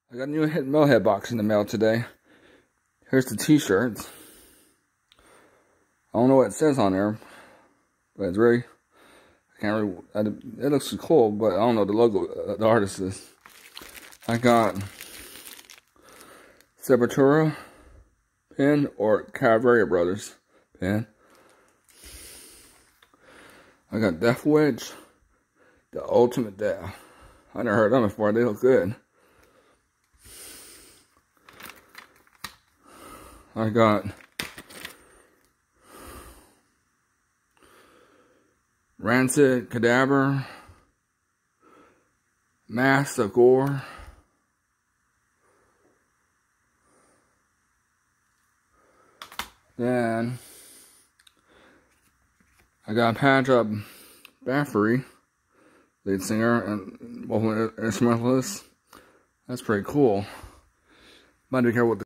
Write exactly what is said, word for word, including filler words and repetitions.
I got a new Metalhead box in the mail today. Here's the t-shirts. I don't know what it says on there, but it's very, I can't really, I, it looks cool, but I don't know the logo, uh, the artist is. I got Sepultura pin or Cavalera Brothers pin. I got Deathwitch, the Ultimate Death. I never heard of them before, they look good. I got Rancid, Cadaver, Mask of Gore, then I got a patch up Baffery, lead singer and vocal instrumentalist. That's pretty cool. Might be careful with the